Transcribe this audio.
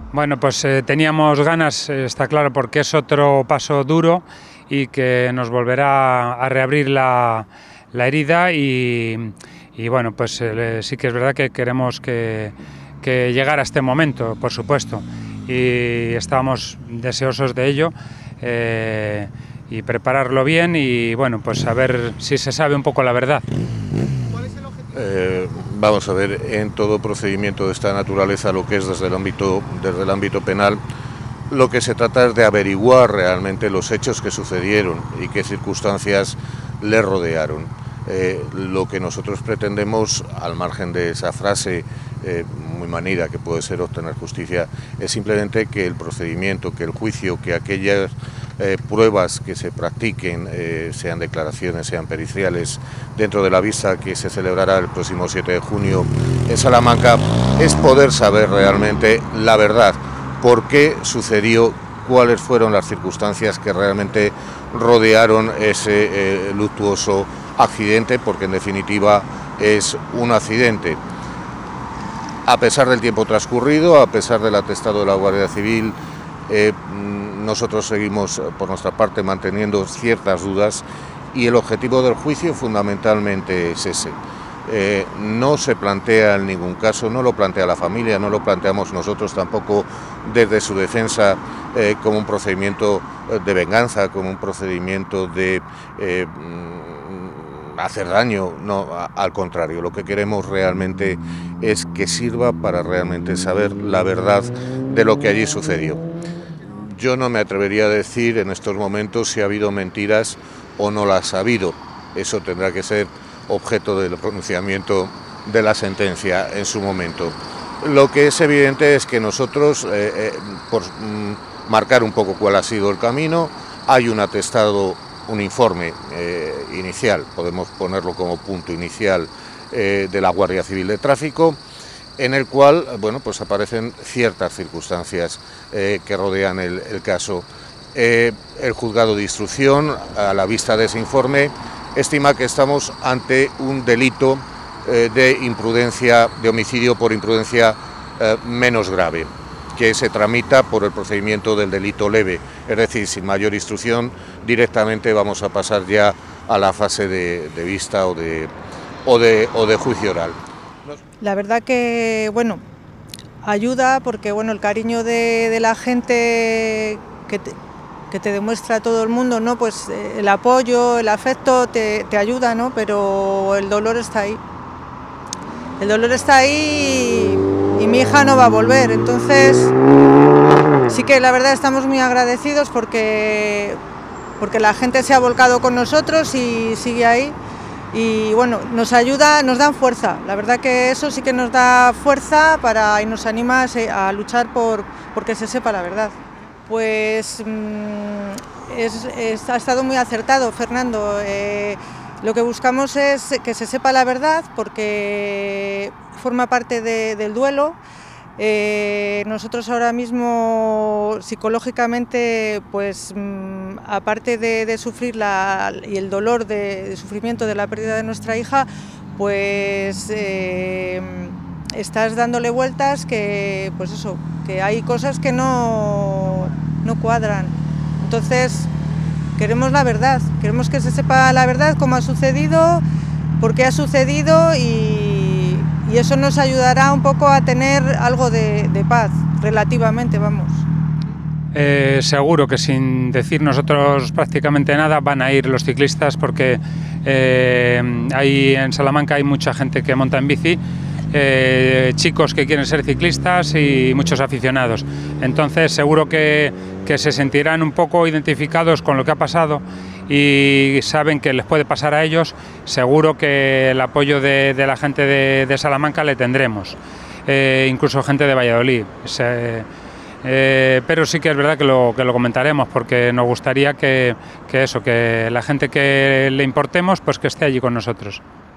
Bueno, pues teníamos ganas, está claro, porque es otro paso duro y que nos volverá a reabrir la herida y bueno, pues sí que es verdad que queremos que llegara a este momento, por supuesto, y estábamos deseosos de ello y prepararlo bien y bueno, pues a ver si se sabe un poco la verdad. Vamos a ver, en todo procedimiento de esta naturaleza, lo que es desde el ámbito penal, lo que se trata es de averiguar realmente los hechos que sucedieron y qué circunstancias le rodearon. Lo que nosotros pretendemos, al margen de esa frase muy manida que puede ser obtener justicia, es simplemente que el procedimiento, que el juicio, que aquellas pruebas que se practiquen, sean declaraciones, sean periciales, dentro de la vista que se celebrará el próximo 7 de junio en Salamanca, es poder saber realmente la verdad, por qué sucedió, cuáles fueron las circunstancias que realmente rodearon ese luctuoso accidente, porque en definitiva es un accidente. A pesar del tiempo transcurrido, a pesar del atestado de la Guardia Civil, nosotros seguimos por nuestra parte manteniendo ciertas dudas y el objetivo del juicio fundamentalmente es ese. No se plantea en ningún caso, no lo plantea la familia, no lo planteamos nosotros tampoco desde su defensa como un procedimiento de venganza, como un procedimiento de hacer daño, no, al contrario, lo que queremos realmente es que sirva para realmente saber la verdad de lo que allí sucedió. Yo no me atrevería a decir en estos momentos si ha habido mentiras o no las ha habido, eso tendrá que ser objeto del pronunciamiento de la sentencia en su momento. Lo que es evidente es que nosotros, por marcar un poco cuál ha sido el camino, hay un atestado, un informe inicial, podemos ponerlo como punto inicial, de la Guardia Civil de Tráfico, en el cual, bueno, pues aparecen ciertas circunstancias que rodean el caso. El juzgado de instrucción, a la vista de ese informe, estima que estamos ante un delito de imprudencia, de homicidio por imprudencia menos grave, que se tramita por el procedimiento del delito leve, es decir, sin mayor instrucción, directamente vamos a pasar ya a la fase de vista o de juicio oral. La verdad que, bueno, ayuda porque, bueno, el cariño de la gente que te demuestra todo el mundo, ¿no? Pues el apoyo, el afecto te ayuda, ¿no? Pero el dolor está ahí. El dolor está ahí y mi hija no va a volver, entonces sí que la verdad estamos muy agradecidos porque la gente se ha volcado con nosotros y sigue ahí y bueno, nos ayuda, nos dan fuerza, la verdad que eso sí que nos da fuerza y nos anima a luchar porque se sepa la verdad. Pues ha estado muy acertado, Fernando. Lo que buscamos es que se sepa la verdad porque forma parte del duelo. Nosotros ahora mismo psicológicamente, pues aparte de sufrir y el dolor de sufrimiento de la pérdida de nuestra hija, pues estás dándole vueltas que, pues eso, que hay cosas que no cuadran. Entonces queremos la verdad, queremos que se sepa la verdad, cómo ha sucedido, por qué ha sucedido y eso nos ayudará un poco a tener algo de paz, relativamente, vamos. Seguro que sin decir nosotros prácticamente nada van a ir los ciclistas porque en Salamanca hay mucha gente que monta en bici, chicos que quieren ser ciclistas y muchos aficionados. Entonces seguro que se sentirán un poco identificados con lo que ha pasado y saben que les puede pasar a ellos. Seguro que el apoyo de la gente de Salamanca le tendremos, incluso gente de Valladolid. Pero sí que es verdad que lo comentaremos porque nos gustaría que la gente que le importemos pues que esté allí con nosotros.